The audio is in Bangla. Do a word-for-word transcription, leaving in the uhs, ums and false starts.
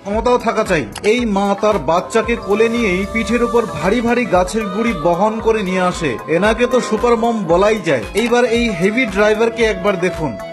ক্ষমতাও থাকা চাই। এই মা তার বাচ্চাকে কোলে নিয়েই পিঠের উপর ভারী ভারী গাছের গুড়ি বহন করে নিয়ে আসে। এনাকে তো সুপার মম বলাই যায়। এইবার এই হেভি ড্রাইভারকে একবার দেখুন,